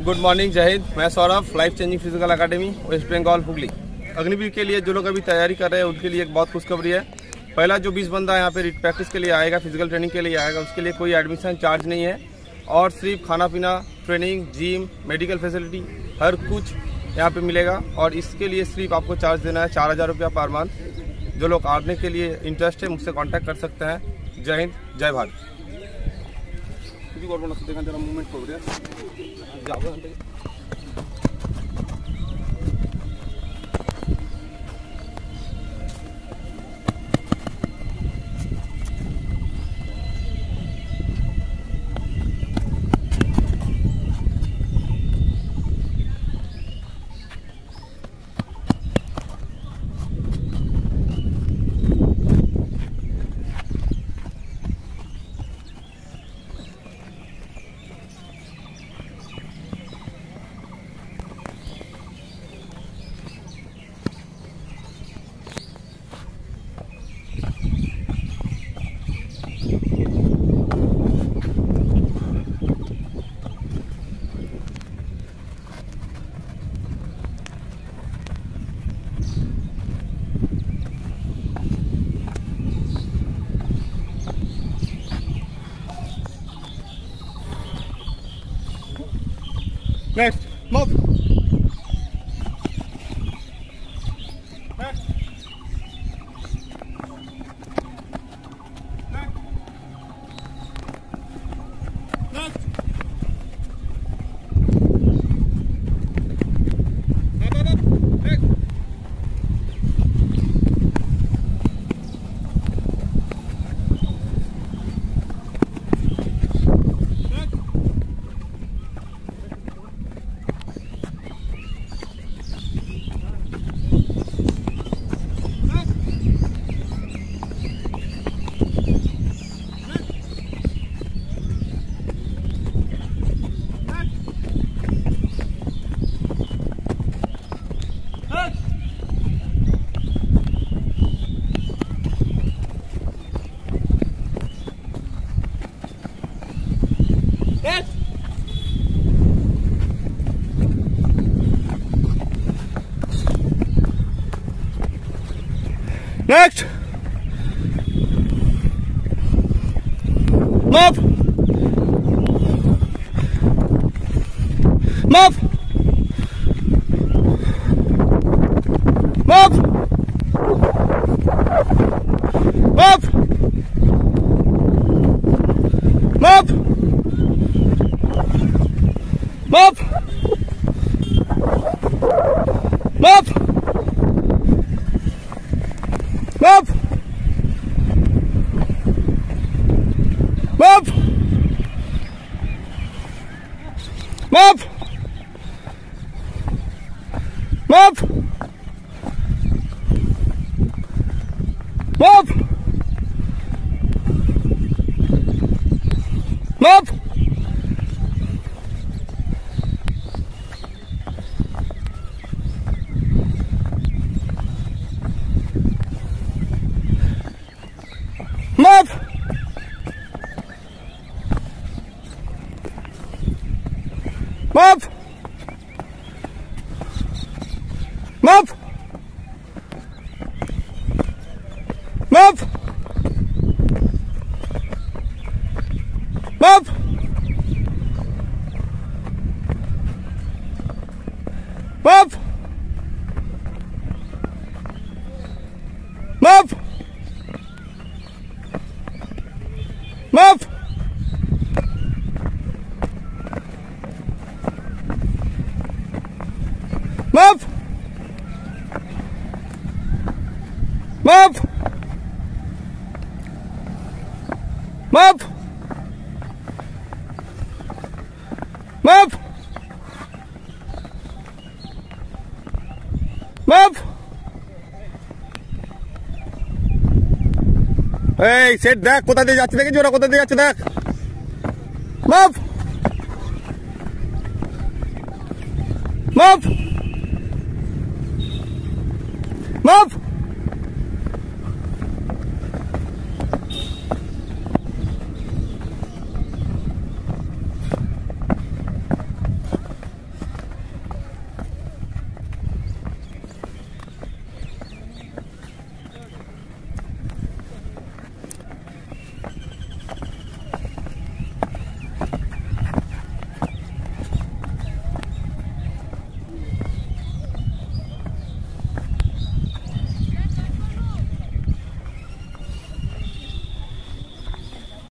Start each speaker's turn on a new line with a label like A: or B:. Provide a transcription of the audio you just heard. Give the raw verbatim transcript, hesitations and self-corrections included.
A: Good morning, जय हिंद। मैं Saurabh, life changing physical academy West Bengal Hooghly. Agniveer के लिए जो लोग अभी तैयारी कर रहे हैं उनके लिए एक बहुत खुशखबरी है। पहला जो बीस बंदा यहाँ पे प्रैक्टिस के लिए आएगा, फिजिकल ट्रेनिंग के लिए आएगा, उसके लिए कोई एडमिशन चार्ज नहीं है और सिर्फ खाना पीना, ट्रेनिंग, जिम, मेडिकल फैसिलिटी हर कुछ यहाँ पे मिलेगा। और इसके लिए सिर्फ आपको चार्ज देना है चार हज़ार रुपया पर मंथ। जो लोग आने के लिए इंटरेस्ट है मुझसे कॉन्टैक्ट कर सकते हैं। जय हिंद, जय भारत। मूवमेंट कर रहे हैं। Next, move. Next. Next. Next. Next. Next. Move. Move. Move. Move. Move. Move. Move. Move! Move! Move! Move! Move! Move! Move! Move! Move! Move! Move! Move! Move! Move! Move! Move! Move! Move! Move! Hey, set দেখ কোথা দিয়ে যাচ্ছে, দেখি জোরা কোথা দিয়ে যাচ্ছে দেখ। Move! Move! Move!